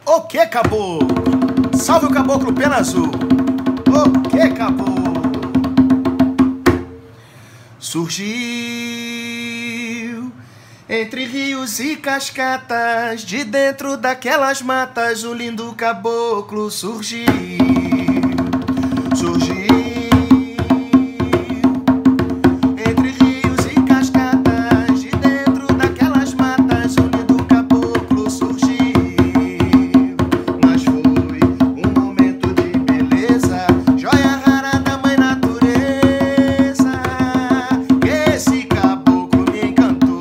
O que caboclo? Salve o caboclo pena azul. O que caboclo? Surgiu entre rios e cascatas, de dentro daquelas matas, o lindo caboclo surgiu. Surgiu entre rios e cascatas, de dentro daquelas matas, o lindo caboclo surgiu. Mas foi um momento de beleza, joia rara da mãe natureza, que esse caboclo me encantou.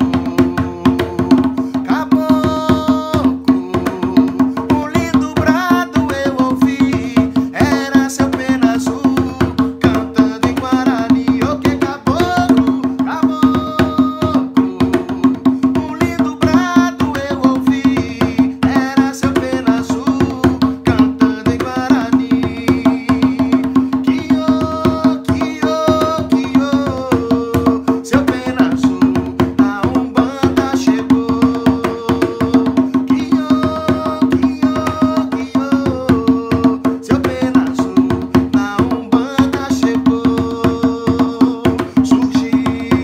Caboclo, um lindo brado eu ouvi, era seu pena azul, cantando em Guarani. O que caboclo, caboclo, um lindo brado eu ouvi, era seu pena azul, cantando em Guarani. Quiô, quiô, quiô, seu pena azul, a Umbanda chegou. Quiô, quiô, quiô, seu pena azul, a Umbanda chegou. Surgiu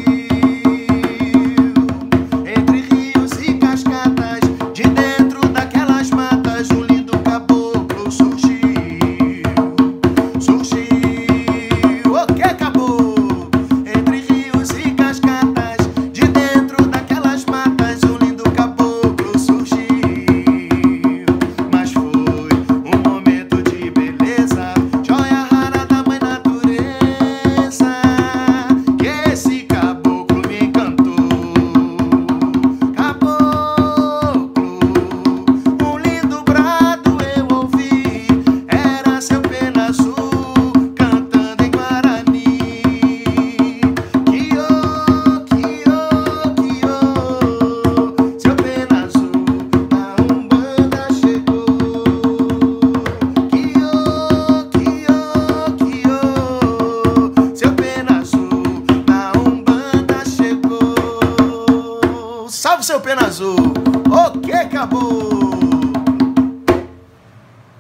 entre rios e cascatas, de dentro daquelas matas, um lindo caboclo surgiu. Surgiu, o que caboclo? Entre rios e cascatas, de dentro daquelas matas, um lindo caboclo surgiu. Mas foi um momento de beleza, joia rara da mãe natureza, que esse caboclo me encantou. Caboclo, um lindo brado eu ouvi, era seu pena azul, cantando em Guarani. Quiô, quiô, quiô, seu pena azul, a Umbanda chegou. Quiô, quiô, quiô, seu pena azul, a Umbanda chegou. Salve seu pena azul, o que caboclo?